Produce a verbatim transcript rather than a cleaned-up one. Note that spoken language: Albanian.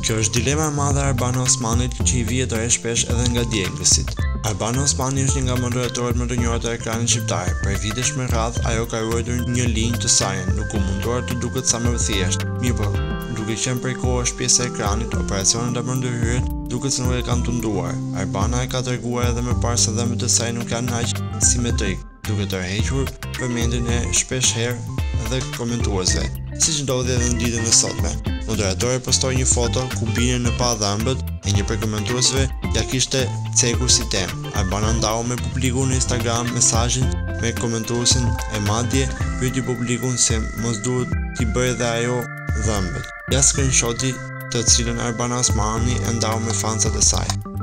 Kjo është dilema e madhe e Arbana Osmanit që i vihet të shpesh edhe nga djegësit. Arbana Osmani është një nga moderatorët më të njohur të ekranit shqiptar. Për vitesh me radhë ajo ka ruajtur një linjë të saj, nuk u munduar të duket sa më thjesht. Mirë, duke qenë prej kohësh pjesë e ekranit, operacionet apo ndërhyrjet duket se nuk e kanë tunduar. Arbana e ka treguar edhe më parë se dhembet e saj nuk janë aq simetrik, duke tërhequr vëmendjen e shpeshherë dhe komentuesve, siç ndodhi edhe në ditën e sotme. Moderatori postoi një foto ku binin në pa dhembet e një prej komentuesve ja kishte cekur si temë. Arbana ndau me publikun në Instagram mesazhin me komentuesin e madje pyeti publikun se mos duhet t'i bëjë edhe ajo dhembet. Ja screenshoti të cilën Arbana Osmani e ndau me fansat e saj.